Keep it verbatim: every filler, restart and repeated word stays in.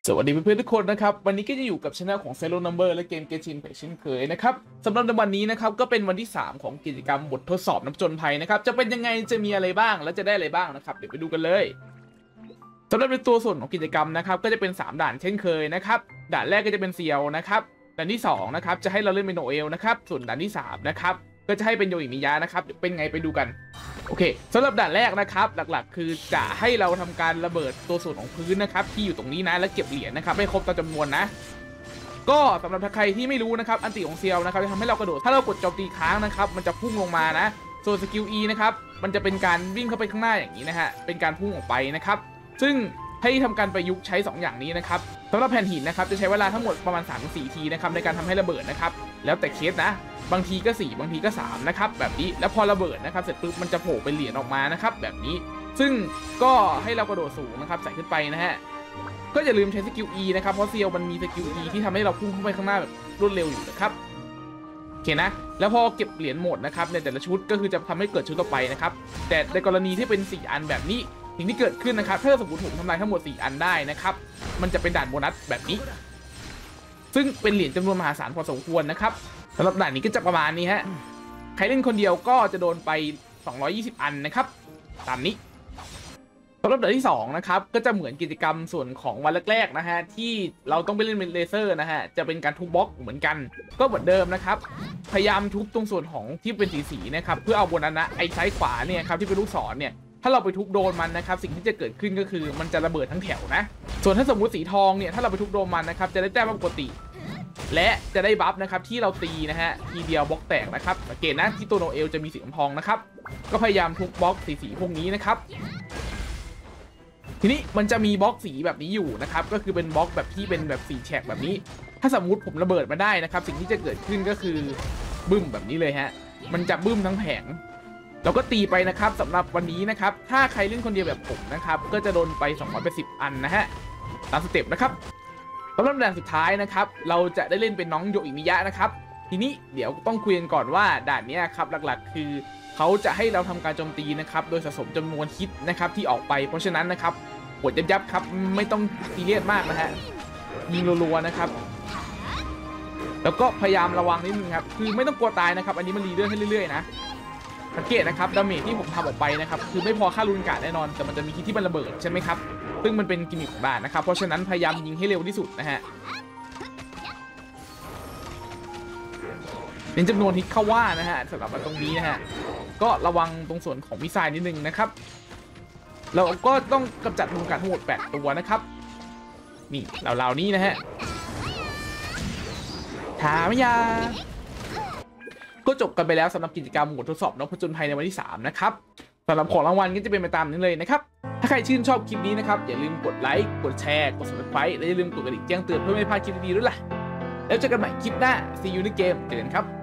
สวัสดีเพื่อนๆทุกคนนะครับวันนี้ก็จะอยู่กับช่องของ Zero Number และเกม Genshin Impact เช่นเคยนะครับสำหรับในวันนี้นะครับก็เป็นวันที่สามของกิจกรรมบททดสอบน้ำจนภัยนะครับจะเป็นยังไงจะมีอะไรบ้างและจะได้อะไรบ้างนะครับเดี๋ยวไปดูกันเลยสำหรับในตัวส่วนของกิจกรรมนะครับก็จะเป็นสามด่านเช่นเคยนะครับด่านแรกก็จะเป็นเซียวนะครับด่านที่สองนะครับจะให้เราเล่นเป็นโนเอลนะครับส่วนด่านที่สามนะครับก็จะให้เป็นโยอิมิยะนะครับเป็นไงไปดูกันโอเคสำหรับด่านแรกนะครับหลักๆคือจะให้เราทำการระเบิดตัวส่วนของพื้นนะครับที่อยู่ตรงนี้นะและเก็บเหรียญนะครับให้ครบตามจำนวนนะก็สำหรับใครที่ไม่รู้นะครับอันติของเซียวนะครับจะทำให้เรากระโดดถ้าเรากดโจมตีค้างนะครับมันจะพุ่งลงมานะส่วนสกิล E นะครับมันจะเป็นการวิ่งเข้าไปข้างหน้าอย่างนี้นะฮะเป็นการพุ่งออกไปนะครับซึ่งให้ทำการประยุกต์ใช้ สอง อย่างนี้นะครับสำหรับแผ่นหินนะครับจะใช้เวลาทั้งหมดประมาณ สามถึงสี่ ทีนะครับในการทำให้ระเบิดนะครับแล้วแต่เคสนะบางทีก็สี่บางทีก็สามนะครับแบบนี้แล้วพอระเบิดนะครับเสร็จปุ๊บมันจะโผล่เป็นเหรียญออกมานะครับแบบนี้ซึ่งก็ให้เรากระโดดสูงนะครับใส่ขึ้นไปนะฮะก็อย่าลืมใช้สกิล E นะครับเพราะเซียวมันมีสกิล E ที่ทำให้เราพุ่งเข้าไปข้างหน้าแบบรวดเร็วอยู่นะครับโอเคนะแล้วพอเก็บเหรียญหมดนะครับในแต่ละชุดก็คือจะทำให้เกิดชุดต่อไปนะครับแต่ในกรณีที่เป็นสี่อันแบบนี้สิ่งที่เกิดขึ้นนะครับถ้าสมมติผมทำลายทั้งหมดสี่อันได้นะครับมันจะเป็นด่านโบนัสแบบนี้ซึ่งเป็นเหรียญจำนวนมหาศาลพอสมควรนะครับสำหรับด่านนี้ก็จะประมาณนี้ฮะใครเล่นคนเดียวก็จะโดนไปสองร้อยยี่สิบอันนะครับตามนี้สำหรับด่านที่สองนะครับก็จะเหมือนกิจกรรมส่วนของวันแรกๆนะฮะที่เราต้องไปเล่นเป็นเลเซอร์นะฮะจะเป็นการทุบบล็อกเหมือนกันก็เหมือนเดิมนะครับพยายามทุบตรงส่วนของที่เป็นสีๆนะครับเพื่อเอาโบนัสนะไอ้ซ้ายขวาเนี่ยครับที่เป็นลูกศรเนี่ยถ้าเราไปทุบโดนมันนะครับสิ่งที่จะเกิดขึ้นก็คือมันจะระเบิดทั้งแถวนะส่วนถ้าสมมุติสีทองเนี่ยถ้าเราไปทุบโดนมันนะครับจะได้แต้มปกติและจะได้บัฟนะครับที่เราตีนะฮะทีเดียวบล็อกแตกนะครับสังเกตนะที่ตัวโนเอลจะมีสีทองนะครับก็พยายามทุบบล็อกสีๆพวกนี้นะครับทีนี้มันจะมีบล็อกสีแบบนี้อยู่นะครับก็คือเป็นบล็อกแบบที่เป็นแบบสีแฉกแบบนี้ถ้าสมมุติผมระเบิดมาได้นะครับสิ่งที่จะเกิดขึ้นก็คือบึ้มแบบนี้เลยฮะมันจะบึ้มทั้งแผงเราก็ตีไปนะครับสำหรับวันนี้นะครับถ้าใครเล่นคนเดียวแบบผมนะครับก็จะโดนไปสองร้อยแปดสิบอันนะฮะตามสเต็ปนะครับสำหรับด่านสุดท้ายนะครับเราจะได้เล่นเป็นน้องโยอิมิยะนะครับทีนี้เดี๋ยวต้องคุยกันก่อนว่าด่านนี้ครับหลักๆคือเขาจะให้เราทำการโจมตีนะครับโดยสะสมจำนวนฮิตนะครับที่ออกไปเพราะฉะนั้นนะครับปวดยับๆครับไม่ต้องซีเรียสมากนะฮะยิงรัวๆนะครับแล้วก็พยายามระวังนิดนึงครับคือไม่ต้องกลัวตายนะครับอันนี้มันรีเลื่อนให้เรื่อยๆนะสังเกตนะครับดาเมจที่ผมทำออกไปนะครับคือไม่พอค่ารุนกาดแน่นอนแต่มันจะมีฮิตที่มันระเบิดใช่ไหมครับซึ่งมันเป็นกิมมิคของด่านนะครับเพราะฉะนั้นพยายามยิงให้เร็วที่สุดนะฮะเป็นจำนวนฮิตเข้าว่านะฮะสำหรับตรงนี้นะฮะก็ระวังตรงส่วนของมิสไซล์นิดนึงนะครับเราก็ต้องกำจัดมุมการทั้งหมดแปดตัวนะครับนี่เหล่านี้นะฮะถามยาก็จบกันไปแล้วสำหรับกิจกรรมบททดสอบน้องผจญภัยในวันที่สามนะครับสำหรับของรางวัลก็จะเป็นไปตามนี้เลยนะครับถ้าใครชื่นชอบคลิปนี้นะครับอย่าลืมกดไลค์กดแชร์กด ซับสไครบ์ และอย่าลืมกดกระดิ่งแจ้งเตือนเพื่อไม่พลาดคลิปดีๆด้วยล่ะแล้วเจอกันใหม่คลิปหน้า See you ในเกมเจอกันครับ